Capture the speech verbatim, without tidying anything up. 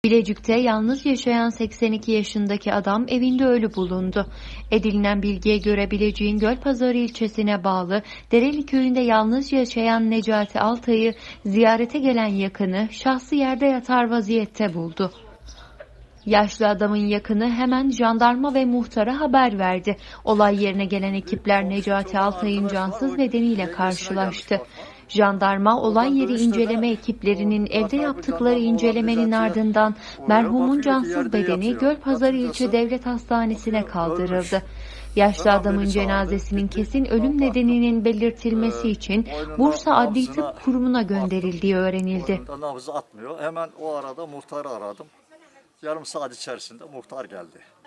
Bilecik'te yalnız yaşayan seksen iki yaşındaki adam evinde ölü bulundu. Edinilen bilgiye göre Bilecik'in Gölpazarı ilçesine bağlı Dereli köyünde yalnız yaşayan Necati Altay'ı ziyarete gelen yakını şahsı yerde yatar vaziyette buldu. Yaşlı adamın yakını hemen jandarma ve muhtara haber verdi. Olay yerine gelen ekipler Necati Altay'ın cansız bedeniyle karşılaştı. Jandarma olay yeri inceleme ekiplerinin evde yaptıkları incelemenin ardından merhumun cansız bedeni Gölpazarı İlçe Devlet Hastanesi'ne kaldırıldı. Yaşlı adamın cenazesinin kesin ölüm nedeninin belirtilmesi için Bursa Adli Tıp Kurumu'na gönderildiği öğrenildi. Nabzı atmıyor. Hemen o arada muhtarı aradım. Yarım saat içerisinde muhtar geldi.